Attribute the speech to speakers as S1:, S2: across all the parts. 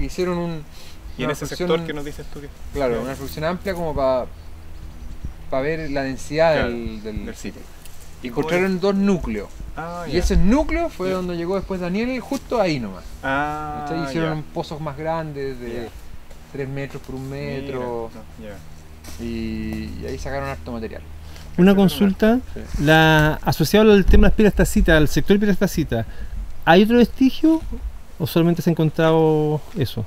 S1: que hicieron
S2: Y en ese sector que nos dices tú que...
S1: Claro, una reproducción amplia como para ver la densidad
S2: Claro,
S1: del
S2: sitio.
S1: Y encontraron dos núcleos. Y ese núcleo fue donde llegó después Daniel, justo ahí nomás. Entonces hicieron pozos más grandes de 3 metros por 1 metro. Y ahí sacaron harto material.
S3: Una consulta, asociado al tema de las piedras tacitas, al sector de piedras tacitas, ¿hay otro vestigio o solamente se ha encontrado eso?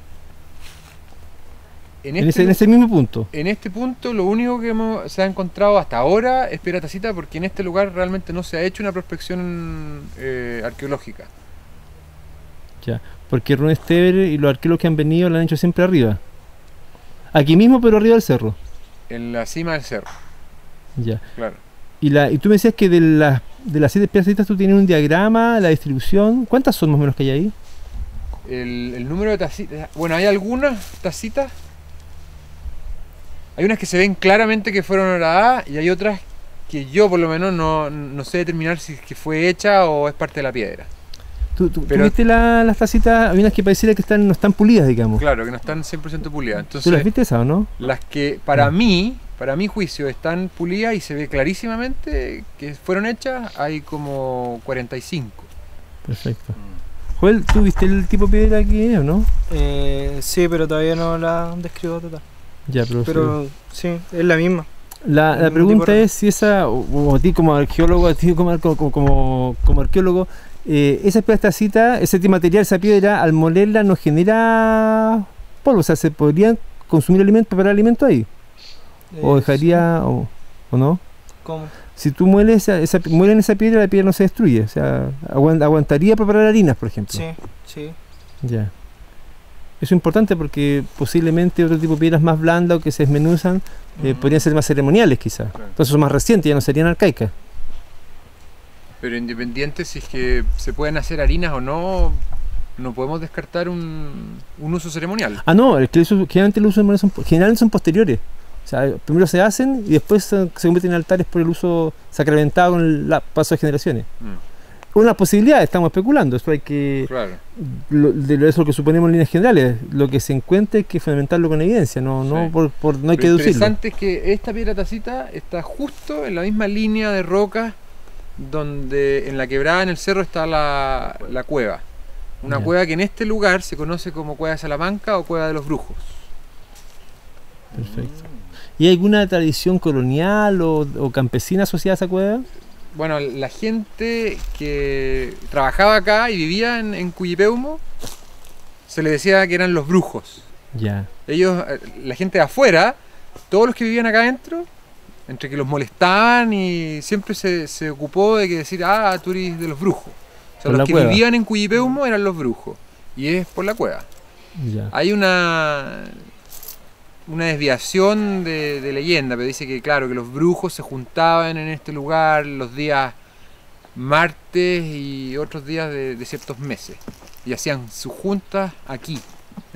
S3: En ese mismo punto.
S1: En este punto lo único que se ha encontrado hasta ahora es piedra tacita, porque en este lugar realmente no se ha hecho una prospección arqueológica.
S3: Ya, porque Rune Stever y los arqueólogos que han venido lo han hecho siempre arriba. Aquí mismo, pero arriba del cerro.
S1: En la cima del cerro.
S3: Ya.
S1: Claro.
S3: Y tú me decías que de las 7 piedras tacitas tú tienes un diagrama, la distribución. ¿Cuántas son más o menos que hay ahí?
S1: El número de tacitas. Bueno, hay algunas tacitas. Hay unas que se ven claramente que fueron horadadas y hay otras que yo por lo menos no sé determinar si es que fue hecha o es parte de la piedra.
S3: ¿Tú viste las tacitas? Hay unas que pareciera que no están pulidas, digamos.
S1: Claro, que no están 100% pulidas. Entonces,
S3: ¿tú las viste esas o no?
S1: Las que para mi juicio están pulidas y se ve clarísimamente que fueron hechas, hay como 45.
S3: Perfecto. Joel, ¿tú viste el tipo de piedra que es o no?
S4: Sí, pero todavía no la describo total.
S3: Ya,
S4: pero sí, es la misma.
S3: La pregunta es si esa, o a ti como arqueólogo, como arqueólogo, esa piedra tacita, ese material, esa piedra, al molerla no genera polvo, o sea, ¿se podrían consumir alimentos, preparar alimentos ahí? ¿O dejaría, sí, o no?
S4: ¿Cómo?
S3: Si tú mueles muelen esa piedra, la piedra no se destruye, o sea, aguantaría preparar harinas, por ejemplo.
S4: Sí, sí.
S3: Ya. Eso es importante porque posiblemente otro tipo de piedras más blandas o que se desmenuzan podrían ser más ceremoniales quizás.
S1: Claro.
S3: Entonces son más recientes, ya no serían arcaicas.
S1: Pero independiente si es que se pueden hacer harinas o no, no podemos descartar un uso ceremonial.
S3: Ah, no, generalmente los usos generalmente son posteriores. O sea, primero se hacen y después se convierten en altares por el uso sacramentado con el paso de generaciones. Una posibilidad, estamos especulando, eso hay que...
S1: Claro.
S3: Eso es lo que suponemos en líneas generales, lo que se encuentre hay que fundamentarlo con evidencia, no hay que deducirlo. Lo
S1: interesante es que esta piedra tacita está justo en la misma línea de rocas donde en la quebrada en el cerro está la cueva. Una cueva que en este lugar se conoce como Cueva de Salamanca o Cueva de los Brujos.
S3: Perfecto. ¿Y hay alguna tradición colonial o campesina asociada a esa cueva?
S1: Bueno, la gente que trabajaba acá y vivía en Cuyipeumo se le decía que eran los brujos.
S3: Ya.
S1: Ellos, la gente de afuera, todos los que vivían acá adentro, entre que los molestaban y siempre se ocupó de que decir, tú eres de los brujos. O sea, los que vivían en Cuyipeumo eran los brujos. Y es por la cueva.
S3: Ya.
S1: Hay una desviación de leyenda, pero dice que claro, que los brujos se juntaban en este lugar los días martes y otros días de ciertos meses y hacían sus juntas aquí.